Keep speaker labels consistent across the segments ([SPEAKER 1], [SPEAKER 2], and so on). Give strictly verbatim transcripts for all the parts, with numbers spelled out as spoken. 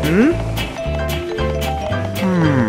[SPEAKER 1] หืมอืม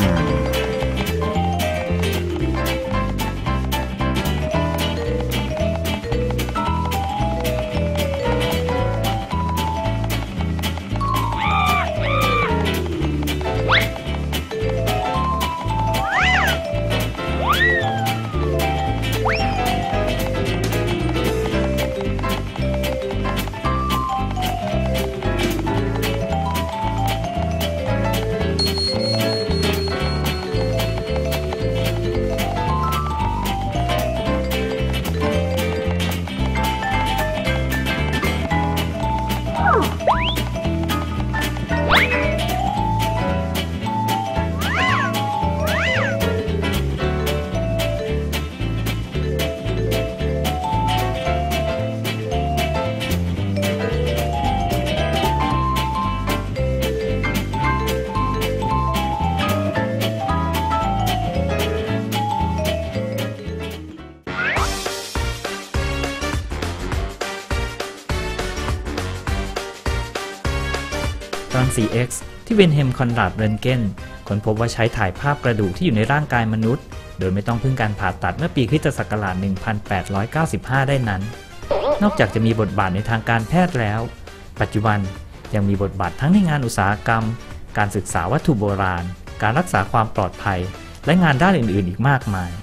[SPEAKER 2] รังสี X ที่เวนเฮม คอนราด เรนเกนค้นพบว่าใช้ถ่ายภาพกระดูกที่อยู่ในร่างกายมนุษย์โดยไม่ต้องพึ่งการผ่าตัดเมื่อปีคริสตศักราช หนึ่งพันแปดร้อยเก้าสิบห้า ได้นั้นนอกจากจะมีบทบาทในทางการแพทย์แล้วปัจจุบันยังมีบทบาททั้งในงานอุตสาหกรรมการศึกษาวัตถุโบราณการรักษาความปลอดภัยและงานด้านอื่นๆอีกมากมาย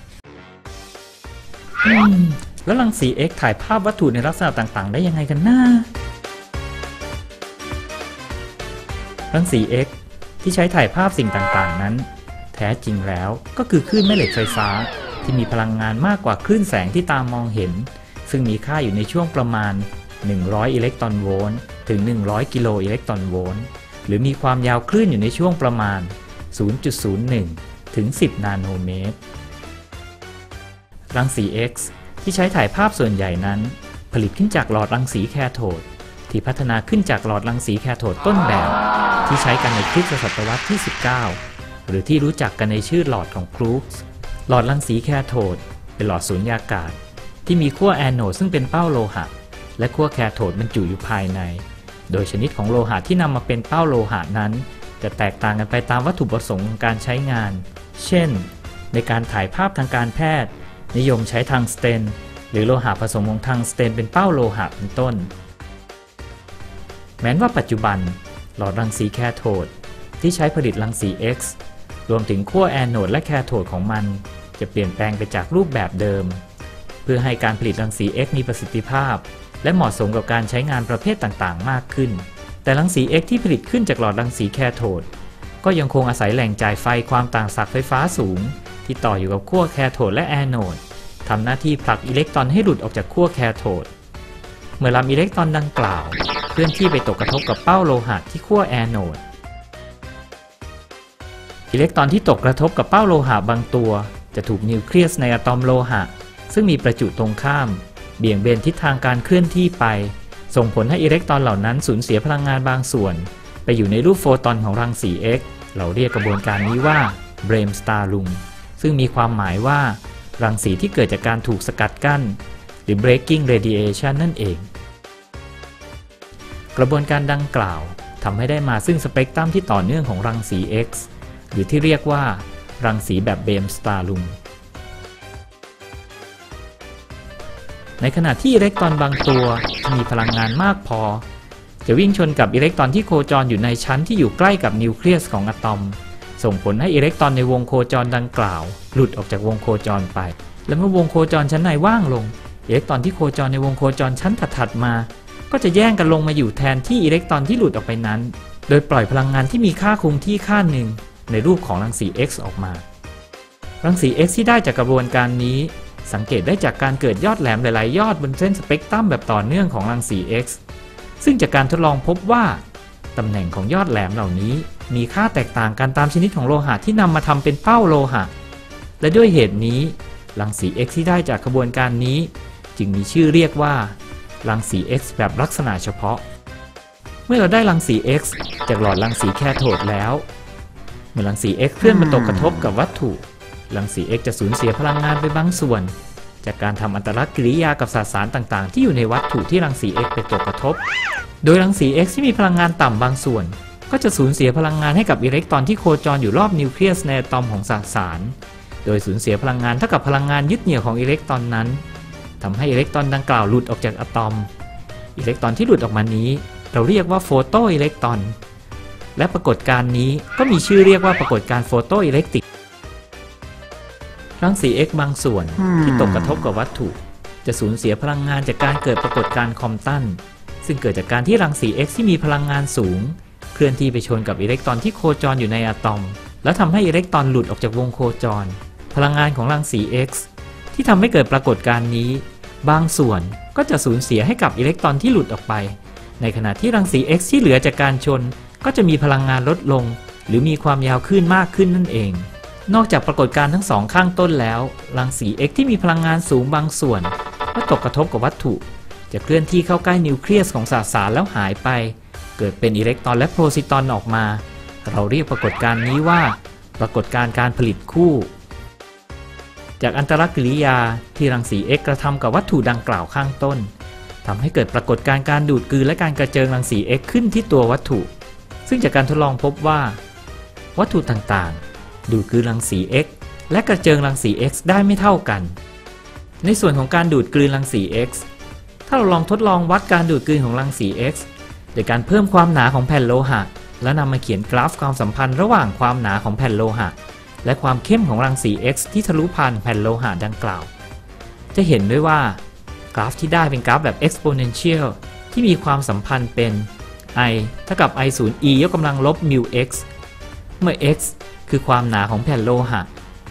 [SPEAKER 2] แล้วรังสี X ถ่ายภาพวัตถุในลักษณะต่างๆได้ยังไงกันนะรังสี X ที่ใช้ถ่ายภาพสิ่งต่างๆนั้นแท้จริงแล้วก็คือคลื่นแม่เหล็กไฟฟ้าที่มีพลังงานมากกว่าคลื่นแสงที่ตามองเห็นซึ่งมีค่าอยู่ในช่วงประมาณหนึ่งร้อยอิเล็กตรอนโวลต์ถึงหนึ่งร้อยกิโลอิเล็กตรอนโวลต์หรือมีความยาวคลื่นอยู่ในช่วงประมาณ ศูนย์จุดศูนย์หนึ่ง ถึง สิบ นาโนเมตรรังสี X ที่ใช้ถ่ายภาพส่วนใหญ่นั้นผลิตขึ้นจากหลอดรังสีแคโทดที่พัฒนาขึ้นจากหลอดรังสีแคโทดต้นแบบที่ใช้กันในคริสตศตวรรษที่ สิบเก้า หรือที่รู้จักกันในชื่อหลอดของครูกส์หลอดรังสีแคโทดเป็นหลอดสูญญากาศที่มีขั้วแอนโนดซึ่งเป็นเป้าโลหะและขั้วแคโทดบรรจุอยู่ภายในโดยชนิดของโลหะที่นำมาเป็นเป้าโลหะนั้นจะแตกต่างกันไปตามวัตถุประสงค์ของการใช้งานเช่นในการถ่ายภาพทางการแพทย์นิยมใช้ทังสเตนหรือโลหะผสมของทังสเตนเป็นเป้าโลหะเป็นต้นแม้ว่าปัจจุบันหลอดรังสีแคโทดที่ใช้ผลิตรังสี X รวมถึงขั้วแอนโนดและแคโทดของมันจะเปลี่ยนแปลงไปจากรูปแบบเดิมเพื่อให้การผลิตรังสี X มีประสิทธิภาพและเหมาะสมกับการใช้งานประเภทต่างๆมากขึ้นแต่รังสี X ที่ผลิตขึ้นจากหลอดรังสีแคโทดก็ยังคงอาศัยแหล่งจ่ายไฟความต่างศักย์ไฟฟ้าสูงที่ต่ออยู่กับขั้วแคโทดและแอนโนดทำหน้าที่ผลักอิเล็กตรอนให้หลุดออกจากขั้วแคโทดเมื่อลำอิเล็กตรอนดังกล่าวเคลื่อนที่ไปตกกระทบกับเป้าโลหะที่ขั้วแอนโนดอิเล็กตรอนที่ตกกระทบกับเป้าโลหะบางตัวจะถูกนิวเคลียสในอะตอมโลหะซึ่งมีประจุตรงข้ามเบี่ยงเบนทิศทางการเคลื่อนที่ไปส่งผลให้อิเล็กตรอนเหล่านั้นสูญเสียพลังงานบางส่วนไปอยู่ในรูปโฟตอนของรังสี X เราเรียกกระบวนการนี้ว่า Bremsstrahlung ซึ่งมีความหมายว่ารังสีที่เกิดจากการถูกสกัดกั้นหรือ breaking radiation นั่นเองกระบวนการดังกล่าวทำให้ได้มาซึ่งสเปกตรัมที่ต่อเนื่องของรังสี X หรือที่เรียกว่ารังสีแบบ Bremsstrahlung ในขณะที่อิเล็กตรอนบางตัวที่มีพลังงานมากพอจะวิ่งชนกับอิเล็กตรอนที่โคจรอยู่ในชั้นที่อยู่ใกล้กับนิวเคลียสของอะตอมส่งผลให้อิเล็กตรอนในวงโคจรดังกล่าวหลุดออกจากวงโคจรไปและเมื่อวงโคจรชั้นในว่างลงอิเล็กตรอนที่โคจรในวงโคจรชั้นถัดๆมาก็จะแย่งกันลงมาอยู่แทนที่อิเล็กตรอนที่หลุดออกไปนั้นโดยปล่อยพลังงานที่มีค่าคงที่ค่าหนึ่งในรูปของรังสี X ออกมารังสี X ที่ได้จากกระบวนการนี้สังเกตได้จากการเกิดยอดแหลมหลายๆยอดบนเส้นสเปกตรัมแบบต่อเนื่องของรังสี X ซึ่งจากการทดลองพบว่าตำแหน่งของยอดแหลมเหล่านี้มีค่าแตกต่างกันตามชนิดของโลหะที่นำมาทำเป็นเป้าโลหะและด้วยเหตุนี้รังสี X ที่ได้จากกระบวนการนี้จึงมีชื่อเรียกว่ารังสี X แบบลักษณะเฉพาะเมื่อเราได้รังสี X จากหลอดรังสีแคโทดแล้วเมื่อรังสี X เคลื่อนมาตกกระทบกับวัตถุรังสี X จะสูญเสียพลังงานไปบางส่วนจากการทำอันตรกิริยากับสสารต่างๆที่อยู่ในวัตถุที่รังสี X ไปตกกระทบโดยรังสี X ที่มีพลังงานต่ำบางส่วนก็จะสูญเสียพลังงานให้กับอิเล็กตรอนที่โคจรอยู่รอบนิวเคลียสในอะตอมของสสารโดยสูญเสียพลังงานเท่ากับพลังงานยึดเหนี่ยวของอิเล็กตรอนนั้นทำให้อิเล็กตรอนดังกล่าวหลุดออกจากอะตอมอิเล็กตรอนที่หลุดออกมานี้เราเรียกว่าโฟโตอิเล็กตรอนและปรากฏการณ์นี้ก็มีชื่อเรียกว่าปรากฏการณ์โฟโตอิเล็กตริกรังสี X บางส่วนที่ตกกระทบกับวัตถุจะสูญเสียพลังงานจากการเกิดปรากฏการณ์คอมตันซึ่งเกิดจากการที่รังสี X ที่มีพลังงานสูงเคลื่อนที่ไปชนกับอิเล็กตรอนที่โคจรอยู่ในอะตอมแล้วทำให้อิเล็กตรอนหลุดออกจากวงโคจรพลังงานของรังสี X ที่ทำให้เกิดปรากฏการณ์นี้บางส่วนก็จะสูญเสียให้กับอิเล็กตรอนที่หลุดออกไปในขณะที่รังสี X ที่เหลือจากการชนก็จะมีพลังงานลดลงหรือมีความยาวคลื่นมากขึ้นนั่นเองนอกจากปรากฏการณ์ทั้งสองข้างต้นแล้วรังสี X ที่มีพลังงานสูงบางส่วนเมื่อตกกระทบกับวัตถุจะเคลื่อนที่เข้าใกล้นิวเคลียสของสสารแล้วหายไปเกิดเป็นอิเล็กตรอนและโพรซิตรอนออกมาเราเรียกปรากฏการณ์นี้ว่าปรากฏการณ์การผลิตคู่จากอันตรกิริยาที่รังสี X กระทำกับวัตถุดังกล่าวข้างต้นทำให้เกิดปรากฏการณ์การดูดกลืนและการกระเจิงรังสี X ขึ้นที่ตัววัตถุซึ่งจากการทดลองพบว่าวัตถุต่างๆดูดกลืนรังสี X และกระเจิงรังสี X ได้ไม่เท่ากันในส่วนของการดูดกลืนรังสี X ถ้าเราลองทดลองวัดการดูดกลืนของรังสี X โดยการเพิ่มความหนาของแผ่นโลหะแล้วนำมาเขียนกราฟความสัมพันธ์ระหว่างความหนาของแผ่นโลหะและความเข้มของรังสี X ที่ทะลุผ่านแผ่นโลหะดังกล่าวจะเห็นด้วยว่ากราฟที่ได้เป็นกราฟแบบ exponential ที่มีความสัมพันธ์เป็น i เท่ากับ i ศูนย์ e ยกกำลังลบ mu x เมื่อ x คือความหนาของแผ่นโลหะ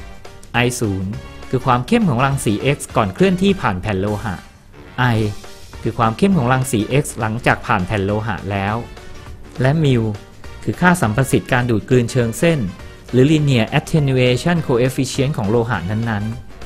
[SPEAKER 2] i ศูนย์คือความเข้มของรังสี X ก่อนเคลื่อนที่ผ่านแผ่นโลหะ i คือความเข้มของรังสี X หลังจากผ่านแผ่นโลหะแล้วและ mu คือค่าสัมประสิทธิ์การดูดกลืนเชิงเส้นหรือ linear attenuation coefficient ของโลหะนั้น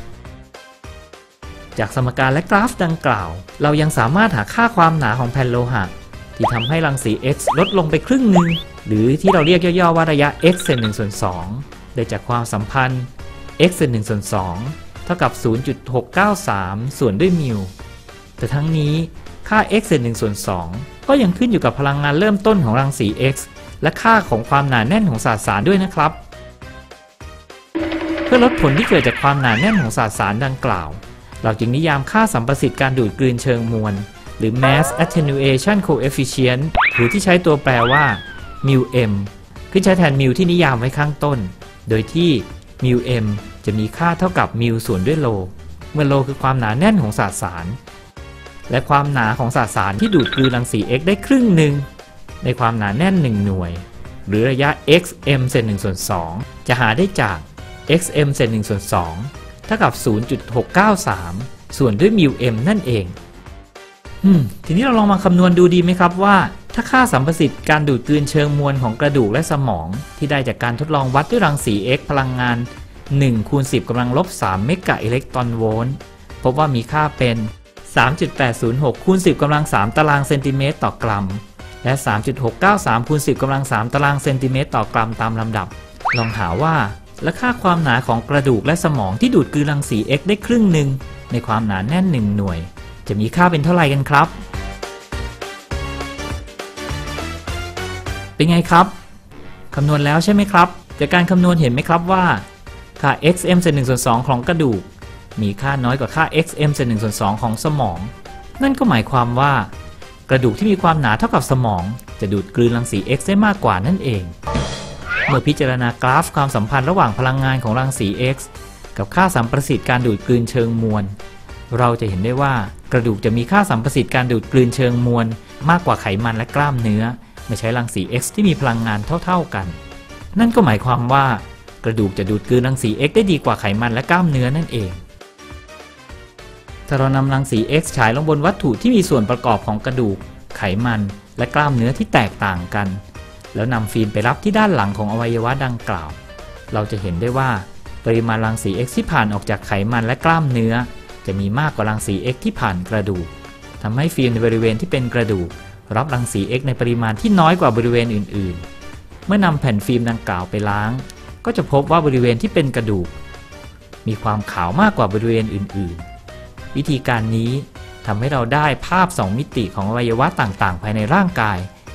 [SPEAKER 2] ๆจากสมการและกราฟดังกล่าวเรายังสามารถหาค่าความหนาของแผ่นโลหะที่ทำให้รังสี X ลดลงไปครึ่งหนึ่งหรือที่เราเรียกย่อๆว่าระยะ x เศษหนึ่งส่วนสองได้จากความสัมพันธ์ x เศษหนึ่งส่วนสองเท่ากับ ศูนย์จุดหกเก้าสาม ส่วนด้วยมิวแต่ทั้งนี้ค่า x เศษหนึ่งส่วนสองก็ยังขึ้นอยู่กับพลังงานเริ่มต้นของรังสี X และค่าของความหนาแน่นของสสารด้วยนะครับเพื่อลดผลที่เกิดจากความหนาแน่นของสสารดังกล่าวเราจึงนิยามค่าสัมประสิทธิ์การดูดกลืนเชิงมวลหรือ mass attenuation coefficient หรือที่ใช้ตัวแปรว่า mu m ขึ้นใช้แทน mu ที่นิยามไว้ข้างต้นโดยที่ mu m จะมีค่าเท่ากับ mu ส่วนด้วยโลเมื่อโลคือความหนาแน่นของสสารและความหนาของสสารที่ดูดกลืนรังสี X ได้ครึ่งหนึ่งในความหนาแน่นหนึ่งหน่วยหรือระยะ xm เศษหนึ่งส่วนสองจะหาได้จาก xm เศษหนึ่งส่วนสองเท่ากับ ศูนย์จุดหกเก้าสาม ส่วนด้วย mu m นั่นเองอืมทีนี้เราลองมาคำนวณดูดีไหมครับว่าถ้าค่าสัมประสิทธิ์การดูดกลืนเชิงมวลของกระดูกและสมองที่ได้จากการทดลองวัดด้วยรังสี X พลังงานหนึ่งคูณสิบกำลังลบสามเมกะอิเล็กตรอนโวลต์พบว่ามีค่าเป็น สามจุดแปดศูนย์หก คูณสิบกำลังสามตารางเซนติเมตรต่อกรัมและ สามจุดหกเก้าสาม คูณสิบกำลังสามตารางเซนติเมตรต่อกรัมตามลำดับลองหาว่าและค่าความหนาของกระดูกและสมองที่ดูดกลืนรังสี X ได้ครึ่งหนึ่งในความหนาแน่นหนึ่งหน่วยจะมีค่าเป็นเท่าไหร่กันครับเป็นไงครับคำนวณแล้วใช่ไหมครับจากการคำนวณเห็นไหมครับว่าค่า xm เศษหนึ่งส่วนสองของกระดูกมีค่าน้อยกว่าค่า xm เศษหนึ่งส่วนสองของสมองนั่นก็หมายความว่ากระดูกที่มีความหนาเท่ากับสมองจะดูดกลืนรังสี X ได้มากกว่านั่นเองเมื่อพิจารณากราฟความสัมพันธ์ระหว่างพลังงานของรังสี X กับค่าสัมประสิทธิ์การดูดกลืนเชิงมวลเราจะเห็นได้ว่ากระดูกจะมีค่าสัมประสิทธิ์การดูดกลืนเชิงมวลมากกว่าไขมันและกล้ามเนื้อเมื่อใช้รังสี X ที่มีพลังงานเท่าๆกันนั่นก็หมายความว่ากระดูกจะดูดกลืนรังสี X ได้ดีกว่าไขมันและกล้ามเนื้อนั่นเองถ้าเรานำรังสี X ฉายลงบนวัตถุที่มีส่วนประกอบของกระดูกไขมันและกล้ามเนื้อที่แตกต่างกันแล้วนำฟิล์มไปรับที่ด้านหลังของอวัยวะดังกล่าวเราจะเห็นได้ว่าปริมาณรังสี X ที่ผ่านออกจากไขมันและกล้ามเนื้อจะมีมากกว่ารังสี X ที่ผ่านกระดูกทำให้ฟิล์มในบริเวณที่เป็นกระดูกรับรังสี X ในปริมาณที่น้อยกว่าบริเวณอื่นๆเมื่อนำแผ่นฟิล์มดังกล่าวไปล้างก็จะพบว่าบริเวณที่เป็นกระดูกมีความขาวมากกว่าบริเวณอื่นๆวิธีการนี้ทำให้เราได้ภาพสองมิติของอวัยวะต่างๆภายในร่างกายโ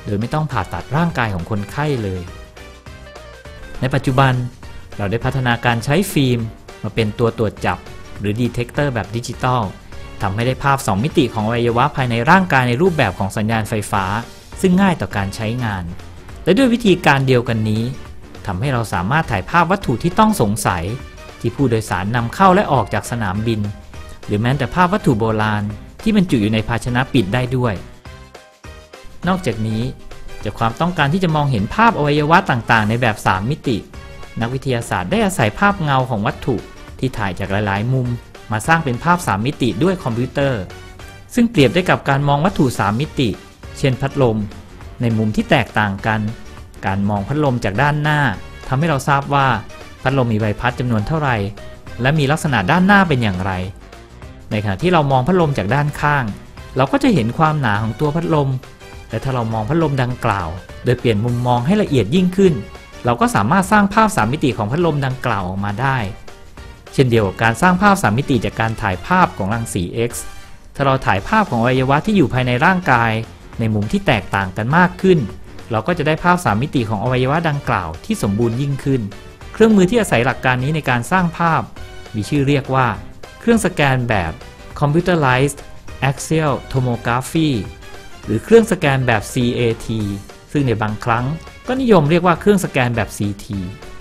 [SPEAKER 2] โดยไม่ต้องผ่าตัดร่างกายของคนไข้เลยในปัจจุบันเราได้พัฒนาการใช้ฟิล์มมาเป็นตัวตรวจจับหรือดีเทคเตอร์แบบดิจิตอลทำให้ได้ภาพสองมิติของอวัยวะภายในร่างกายในรูปแบบของสัญญาณไฟฟ้าซึ่งง่ายต่อการใช้งานและด้วยวิธีการเดียวกันนี้ทำให้เราสามารถถ่ายภาพวัตถุที่ต้องสงสัยที่ผู้โดยสารนำเข้าและออกจากสนามบินหรือแม้แต่ภาพวัตถุโบราณที่บรรจุอยู่ในภาชนะปิดได้ด้วยนอกจากนี้จากความต้องการที่จะมองเห็นภาพอวัยวะต่างๆในแบบสามมิตินักวิทยาศาสตร์ได้อาศัยภาพเงาของวัตถุที่ถ่ายจากหลายๆมุมมาสร้างเป็นภาพสามมิติด้วยคอมพิวเตอร์ซึ่งเปรียบได้กับการมองวัตถุสามมิติเช่นพัดลมในมุมที่แตกต่างกันการมองพัดลมจากด้านหน้าทำให้เราทราบว่าพัดลมมีใบพัดจำนวนเท่าไหร่และมีลักษณะด้านหน้าเป็นอย่างไรในขณะที่เรามองพัดลมจากด้านข้างเราก็จะเห็นความหนาของตัวพัดลมและถ้าเรามองพัดลมดังกล่าวโดยเปลี่ยนมุมมองให้ละเอียดยิ่งขึ้นเราก็สามารถสร้างภาพสามมิติของพัดลมดังกล่าวออกมาได้เช่นเดียวกับการสร้างภาพสามมิติจากการถ่ายภาพของรังสี X ถ้าเราถ่ายภาพของอวัยวะที่อยู่ภายในร่างกายในมุมที่แตกต่างกันมากขึ้นเราก็จะได้ภาพสามมิติของอวัยวะดังกล่าวที่สมบูรณ์ยิ่งขึ้นเครื่องมือที่อาศัยหลักการนี้ในการสร้างภาพมีชื่อเรียกว่าเครื่องสแกนแบบ Computerized Axial Tomography หรือเครื่องสแกนแบบ ซี เอ ที ซึ่งในบางครั้งก็นิยมเรียกว่าเครื่องสแกนแบบ ซี ที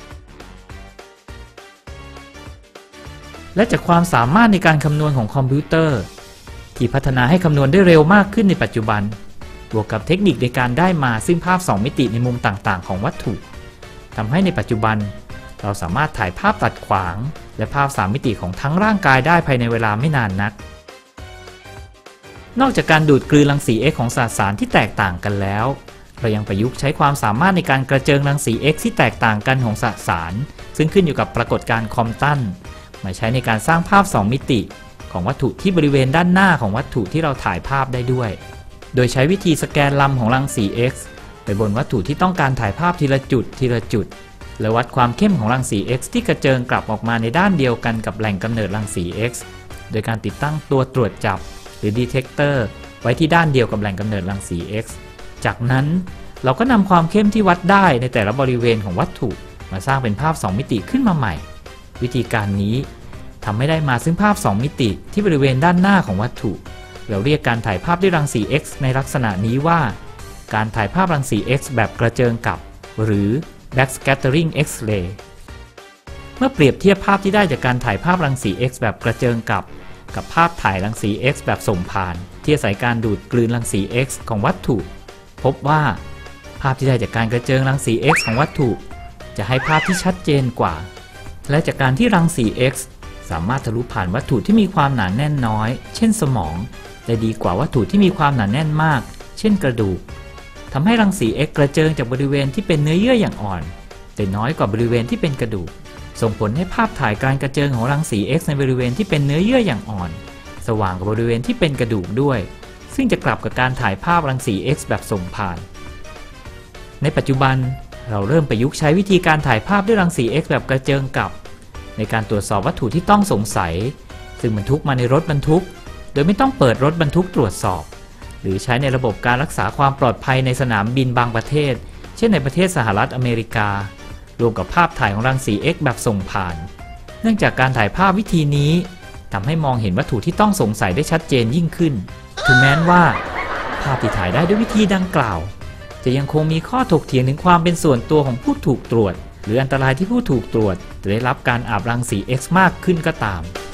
[SPEAKER 2] และจากความสามารถในการคำนวณของคอมพิวเตอร์ที่พัฒนาให้คำนวณได้เร็วมากขึ้นในปัจจุบันบวกกับเทคนิคในการได้มาซึ่งภาพสองมิติในมุมต่างๆของวัตถุทำให้ในปัจจุบันเราสามารถถ่ายภาพตัดขวางและภาพสามมิติของทั้งร่างกายได้ภายในเวลาไม่นานนักนอกจากการดูดกลืนรังสี X ของสสารที่แตกต่างกันแล้วเรายังประยุกต์ใช้ความสามารถในการกระเจิงรังสี X ที่แตกต่างกันของสสารซึ่งขึ้นอยู่กับปรากฏการณ์คอมตันมาใช้ในการสร้างภาพสองมิติของวัตถุที่บริเวณด้านหน้าของวัตถุที่เราถ่ายภาพได้ด้วยโดยใช้วิธีสแกนลำของรังสี X ไปบนวัตถุที่ต้องการถ่ายภาพทีละจุดทีละจุดและวัดความเข้มของรังสี X ที่กระเจิงกลับออกมาในด้านเดียวกันกับแหล่งกำเนิดรังสี X โดยการติดตั้งตัวตรวจจับหรือดีเทคเตอร์ไว้ที่ด้านเดียวกับแหล่งกำเนิดรังสี X จากนั้นเราก็นำความเข้มที่วัดได้ในแต่ละบริเวณของวัตถุมาสร้างเป็นภาพสองมิติขึ้นมาใหม่วิธีการนี้ทำให้ได้มาซึ่งภาพสองมิติที่บริเวณด้านหน้าของวัตถุเราเรียกการถ่ายภาพด้วยรังสี X ในลักษณะนี้ว่าการถ่ายภาพรังสี X แบบกระเจิงกลับหรือ backscattering X-ray เมื่อเปรียบเทียบภาพที่ได้จากการถ่ายภาพรังสี X แบบกระเจิงกลับกับภาพถ่ายรังสี X แบบส่งผ่านที่อาศัยการดูดกลืนรังสี X ของวัตถุพบว่าภาพที่ได้จากการกระเจิงรังสี X ของวัตถุจะให้ภาพที่ชัดเจนกว่าและจากการที่รังสี X สามารถทะลุผ่านวัตถุที่มีความหนาแน่นน้อยเช่นสมองได้ดีกว่าวัตถุที่มีความหนาแน่นมากเช่นกระดูกทำให้รังสี X กระเจิงจากบริเวณที่เป็นเนื้อเยื่ออย่างอ่อนแต่น้อยกว่าบริเวณที่เป็นกระดูกส่งผลให้ภาพถ่ายการกระเจิงของรังสี X ในบริเวณที่เป็นเนื้อเยื่ออย่างอ่อนสว่างกว่าบริเวณที่เป็นกระดูกด้วยซึ่งจะกลับกับการถ่ายภาพรังสี X แบบส่งผ่านในปัจจุบันเราเริ่มประยุกต์ใช้วิธีการถ่ายภาพด้วยรังสี X แบบกระเจิงกลับในการตรวจสอบวัตถุที่ต้องสงสัยซึ่งบรรทุกมาในรถบรรทุกโดยไม่ต้องเปิดรถบรรทุกตรวจสอบหรือใช้ในระบบการรักษาความปลอดภัยในสนามบินบางประเทศเช่นในประเทศสหรัฐอเมริการวมกับภาพถ่ายของรังสี X แบบส่งผ่านเนื่องจากการถ่ายภาพวิธีนี้ทำให้มองเห็นวัตถุที่ต้องสงสัยได้ชัดเจนยิ่งขึ้นถึงแม้ว่าภาพที่ถ่ายได้ด้วยวิธีดังกล่าวจะยังคงมีข้อถกเถียงถึงความเป็นส่วนตัวของผู้ถูกตรวจหรืออันตรายที่ผู้ถูกตรวจจะได้รับการอาบรังสี X มากขึ้นก็ตาม